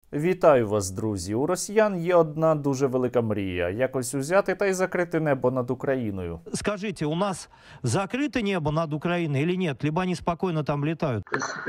Вітаю вас, друзі! У росіян є одна дуже велика мрія – якось узяти та й закрити небо над Україною. Скажите, у нас закрыто небо над Украиной или нет? Либо они спокойно там летают?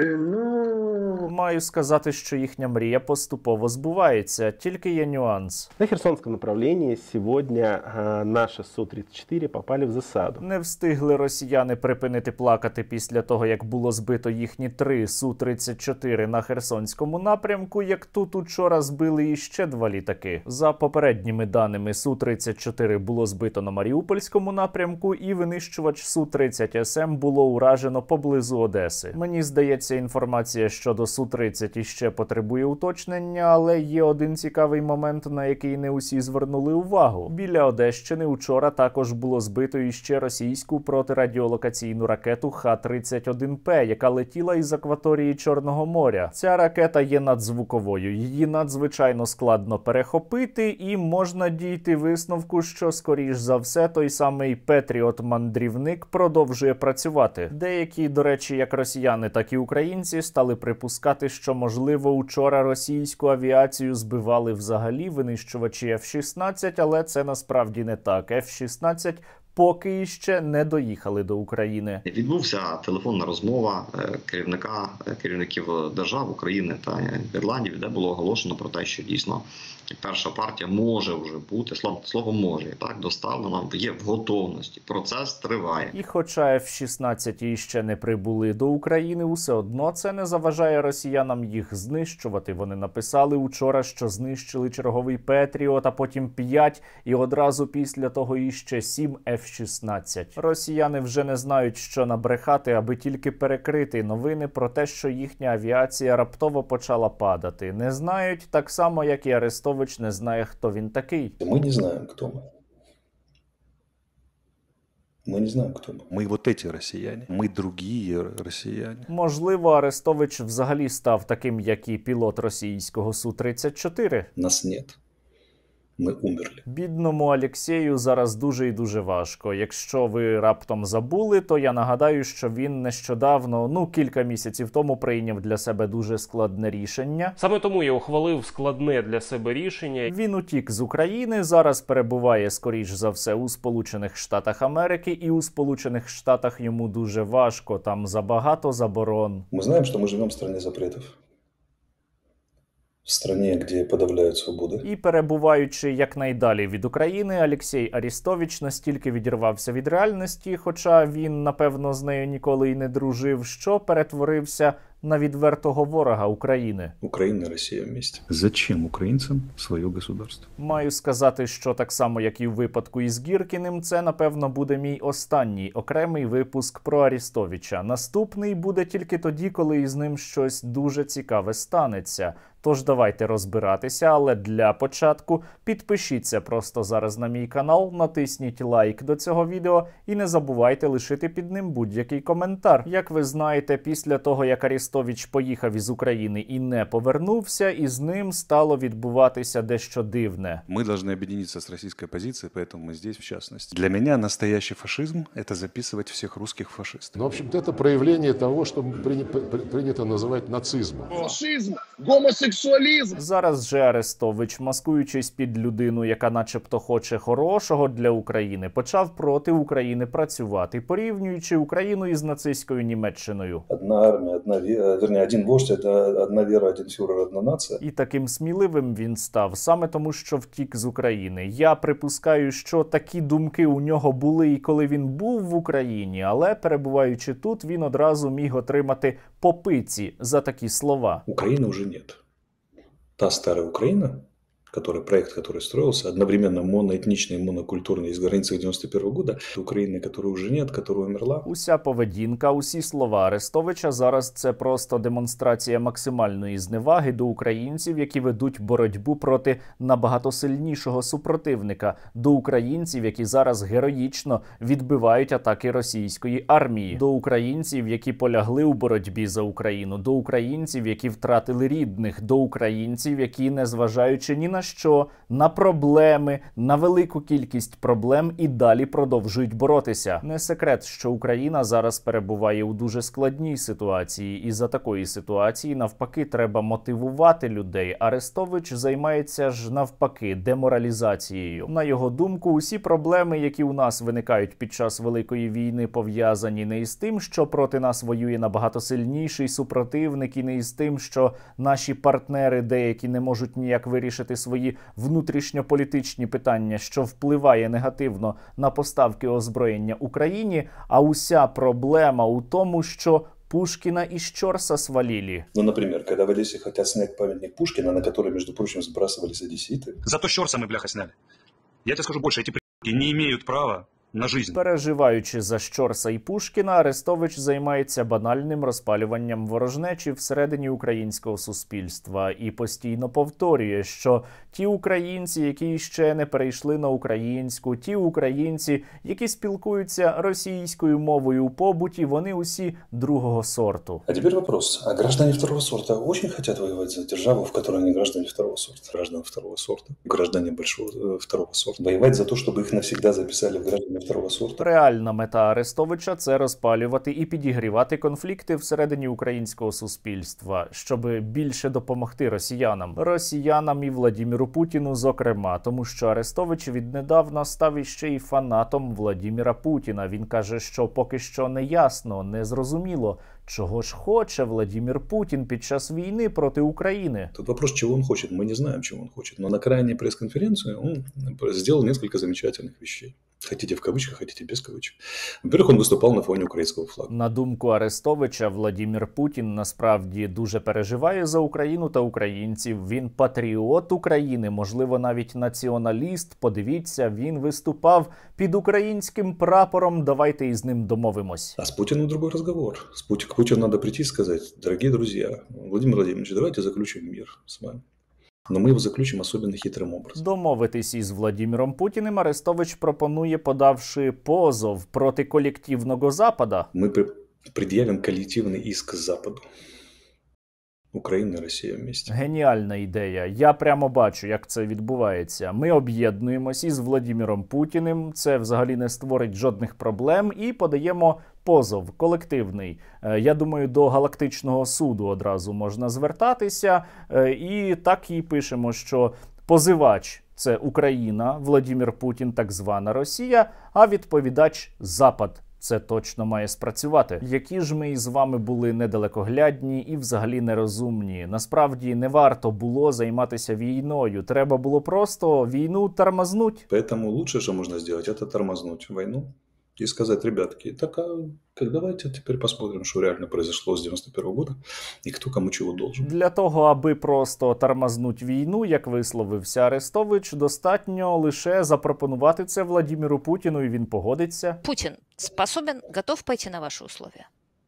Маю сказати, що їхня мрія поступово збувається, тільки є нюанс. На Херсонском направлении сегодня наши Су-34 попали в засаду. Не встигли росіяни припинити плакати після того, як було збито їхні 3 Су-34 на Херсонському напрямку, як тут учора збили іще 2 літаки. За попередніми даними, Су-34 було збито на Маріупольському напрямку і винищувач Су-30СМ було уражено поблизу Одеси. Мені здається, інформація щодо Су-30 іще потребує уточнення, але є один цікавий момент, на який не усі звернули увагу. Біля Одещини учора також було збито іще російську протирадіолокаційну ракету Х-31П, яка летіла із акваторії Чорного моря. Ця ракета є надзвуковою, її надзвичайно складно перехопити, і можна дійти висновку, що, скоріш за все, той самий Петріот-мандрівник продовжує працювати. Деякі, до речі, як росіяни, так і українці стали припускати, що, можливо, учора російську авіацію збивали взагалі винищувачі F-16, але це насправді не так. F-16 поки іще не доїхали до України. Відбувся телефонна розмова керівників держав України та Нідерландів, де було оголошено про те, що дійсно перша партія може вже бути, слово може, так, доставлена, є в готовності, процес триває. І хоча F-16 іще не прибули до України, усе одно це не заважає росіянам їх знищувати. Вони написали учора, що знищили черговий Петріот, а потім 5, і одразу після того іще 7 F-16. Росіяни вже не знають, що набрехати, аби тільки перекрити новини про те, що їхня авіація раптово почала падати. Не знають, так само, як і Арестович не знає, хто він такий. Мы не знаем, кто мы. Мы не знаем, кто мы. Мы вот эти россияне. Мы другие россияне. Можливо, Арестович взагалі став таким, як і пілот російського Су-34. Нас нет. Ми умерли. Бідному Алєксєю зараз дуже і дуже важко. Якщо ви раптом забули, то я нагадаю, що він нещодавно, кілька місяців тому прийняв для себе дуже складне рішення. Саме тому я ухвалив складне для себе рішення. Він утік з України, зараз перебуває, скоріш за все, у Сполучених Штатах Америки, і у Сполучених Штатах йому дуже важко, там забагато заборон. Ми знаємо, що ми живемо в країні запретів. В стране, де подавляють свободи. І перебуваючи якнайдалі від України, Алєксєй Арестович настільки відірвався від реальності, хоча він, напевно, з нею ніколи й не дружив, що перетворився на відвертого ворога України. Україна і Росія вместе. Зачем українцям своє государство? Маю сказати, що так само, як і в випадку із Гіркіним, це, напевно, буде мій останній окремий випуск про Арестовича. Наступний буде тільки тоді, коли із ним щось дуже цікаве станеться. Тож давайте розбиратися, але для початку підпишіться просто зараз на мій канал, натисніть лайк до цього відео і не забувайте лишити під ним будь-який коментар. Як ви знаєте, після того, як Арестович поїхав із України і не повернувся, із ним стало відбуватися дещо дивне. Ми повинні об'єднатися з російською позицією, тому ми тут в частності. Для мене настоящий фашизм – це записувати всіх русских фашистів. Ну, в общем-то, це проявлення того, що прийнято називати нацизмом. Фашизм, гомосексуалізм. Зараз же Арестович, маскуючись під людину, яка начебто хоче хорошого для України, почав проти України працювати, порівнюючи Україну із нацистською Німеччиною. Одна армія, один вождь, одна віра, один фюрер, одна нація. І таким сміливим він став саме тому, що втік з України. Я припускаю, що такі думки у нього були і коли він був в Україні, але перебуваючи тут, він одразу міг отримати по пиці за такі слова. України вже нет. Та старая Украина, проект, который строился, одновременно моноэтничный и монокультурный из границы 91 года, Украины, которой уже нет, которая умерла. Уся поведінка, усі слова Арестовича зараз це просто демонстрація максимальної зневаги до українців, які ведуть боротьбу проти набагато сильнішого супротивника, до українців, які зараз героїчно відбивають атаки російської армії, до українців, які полягли у боротьбі за Україну, до українців, які втратили рідних, до українців, які, незважаючи ні на на що? На проблеми, на велику кількість проблем і далі продовжують боротися. Не секрет, що Україна зараз перебуває у дуже складній ситуації, і за такої ситуації навпаки треба мотивувати людей. Арестович займається ж навпаки деморалізацією. На його думку, усі проблеми, які у нас виникають під час Великої війни, пов'язані не із тим, що проти нас воює набагато сильніший супротивник, і не із тим, що наші партнери деякі не можуть ніяк вирішити свої внутрішньополітичні питання, що впливає негативно на поставки озброєння Україні, а уся проблема у тому, що Пушкина из Чорса свалили. Ну, например, когда в Одессе хотят снять памятник Пушкина, на который, между прочим, сбрасывались одесситы. Зато с Чорса мы, бляха, сняли. Я тебе скажу больше, эти придурки не имеют права на жизнь. Переживаючи за Щорса і Пушкіна, Арестович займається банальним розпалюванням ворожнечі всередині українського суспільства і постійно повторює, що ті українці, які ще не перейшли на українську, ті українці, які спілкуються російською мовою у побуті, вони усі другого сорту. А теперь вопрос. А граждане второго сорта очень хотят воевать за державу, в которой они граждане второго сорта? Граждане второго сорта, граждане второго сорта. Воевать за то, чтобы их навсегда записали в граждане второго сорта? Реальна мета Арестовича – це розпалювати і підігрівати конфлікти всередині українського суспільства, щоб більше допомогти росіянам і Владимиру Путіну зокрема, тому що Арестович віднедавна став іще й фанатом Владимира Путіна. Він каже, що поки що не ясно, не зрозуміло, чого ж хоче Владимир Путін під час війни проти України. Тут вопрос, чего он хочет. Мы не знаем, чего он хочет. Но на крайней пресс-конференции он сделал несколько замечательных вещей. Хотите в кавычках, хотите без кавычек. Во-первых, он выступал на фоне українського флагу. На думку Арестовича, Владимир Путін насправді дуже переживає за Україну та українців. Він патріот України, можливо, навіть націоналіст. Подивіться, він виступав під українським прапором. Давайте із ним домовимось. А с Путиным другой разговор. К Путину надо прийти и сказать: дорогие друзья, Владимир Владимирович, давайте заключим мир с вами. Но мы его заключим особенно хитрым образом. Домовитись із Владимиром Путіним Арестович пропонує, подавши позов проти колективного Запада. Мы предъявим коллективный иск Западу. Україна і Росія вместе. Геніальна ідея. Я прямо бачу, як це відбувається. Ми об'єднуємось із Владимиром Путіним, це взагалі не створить жодних проблем, і подаємо позов колективний. Я думаю, до Галактичного суду одразу можна звертатися. І так і пишемо, що позивач – це Україна, Владимир Путін, так звана Росія, а відповідач – Запад. Це точно має спрацювати. Які ж ми із вами були недалекоглядні і взагалі нерозумні. Насправді не варто було займатися війною. Треба було просто війну тормознуть. Поэтому лучше, что можно сделать, это тормознуть войну и сказать: ребятки, так давайте теперь посмотрим, что реально произошло с 91 года и кто кому чего должен. Для того, аби просто тормознуть війну, як висловився Арестович, достатньо лише запропонувати це Владимиру Путіну, і він погодиться. Путин способен, готов пойти на ваши условия?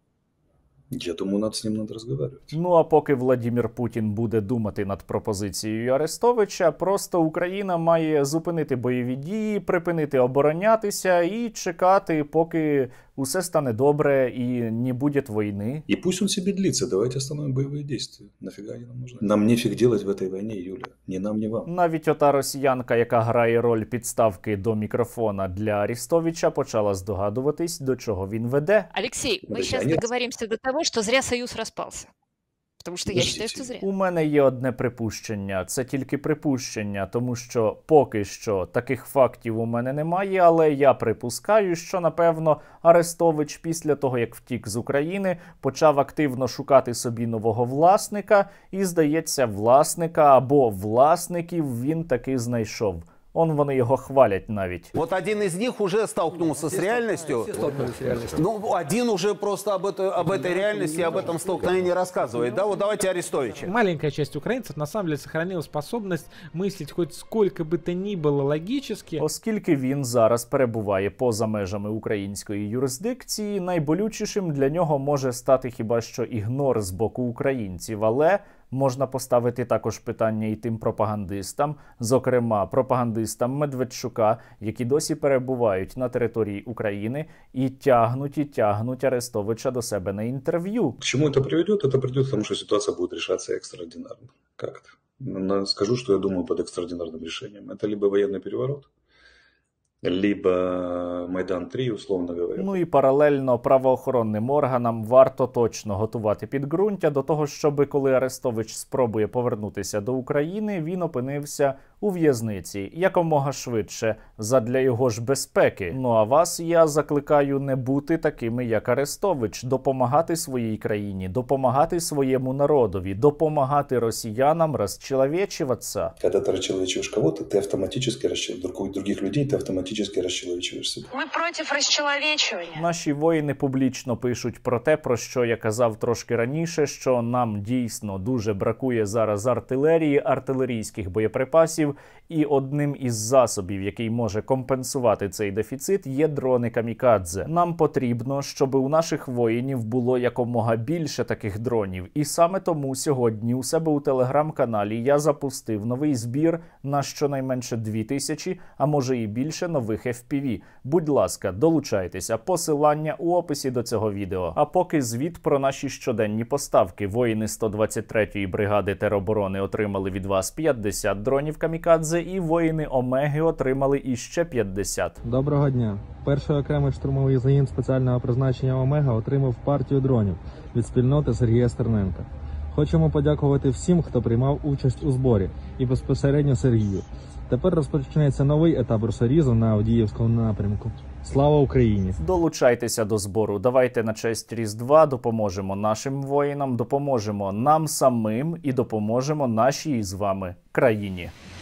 Я думаю, с ним надо разговаривать. Ну, а поки Владимир Путін буде думати над пропозицією Арестовича, просто Україна має зупинити бойові дії, припинити оборонятися і чекати, поки усе стане добре і не буде війни. И пусть он себе длится, давайте остановим боевые действия. Нафига они нам нужны? Нам нефиг делать в этой войне, Юля. Ни нам, ни вам. Навіть ота росіянка, яка грає роль підставки до мікрофона для Арестовича, почала здогадуватись, до чого він веде. Алексей, мы сейчас договоримся до того, что зря Союз распался. Тому що я вважаю, що зря. У мене є одне припущення. Це тільки припущення, тому що поки що таких фактів у мене немає, але я припускаю, що, напевно, Арестович після того, як втік з України, почав активно шукати собі нового власника і, здається, власника або власників він таки знайшов. Вони його хвалять навіть. Вот один из них уже столкнулся с реальностью. Ну, один уже просто об этой реальности, об этом столкновении рассказывает. Да, вот давайте Арестовича. Маленькая часть украинцев на самом деле сохранила способность мыслить хоть сколько бы то ни было логически. Оскільки він зараз перебуває поза межами української юрисдикції, найболючішим для нього може стати хіба що ігнор з боку українців, але можна поставити також питання і тим пропагандистам, зокрема пропагандистам Медведчука, які досі перебувають на території України і тягнуть Арестовича до себе на інтерв'ю. К чему это приведет? Это приведет к тому, что ситуация будет решаться экстраординарно. Как это? скажу, что я думаю под экстраординарным решением. Это либо военный переворот, либо Майдан-3, условно говоря. Ну і паралельно правоохоронним органам варто точно готувати підґрунтя до того, щоб коли Арестович спробує повернутися до України, він опинився у в'язниці якомога швидше, задля його ж безпеки. Ну а вас я закликаю не бути такими, як Арестович, допомагати своїй країні, допомагати своєму народові, допомагати росіянам розчеловечуватися. Когда ты расчеловечиваешь кого-то, ты автоматически других людей, ты автоматически расчеловечиваешь себя. Мы против расчеловечивания. Наші воїни публічно пишуть про те, про що я казав трошки раніше, що нам дійсно дуже бракує зараз артилерії, артилерійських боєприпасів, і одним із засобів, який може компенсувати цей дефіцит, є дрони камікадзе. Нам потрібно, щоб у наших воїнів було якомога більше таких дронів. І саме тому сьогодні у себе у телеграм-каналі я запустив новий збір на щонайменше 2000, а може і більше нових FPV. Будь ласка, долучайтеся. Посилання у описі до цього відео. А поки звіт про наші щоденні поставки. Воїни 123-ї бригади тероборони отримали від вас 50 дронів камікадзе, і воїни Омеги отримали іще 50. Доброго дня. Перший окремий штурмовий загін спеціального призначення Омега отримав партію дронів від спільноти Сергія Стерненка. Хочемо подякувати всім, хто приймав участь у зборі, і безпосередньо Сергію. Тепер розпочнеться новий етап русорізу на Авдіївському напрямку. Слава Україні! Долучайтеся до збору. Давайте на честь Різдва допоможемо нашим воїнам, допоможемо нам самим і допоможемо нашій з вами країні.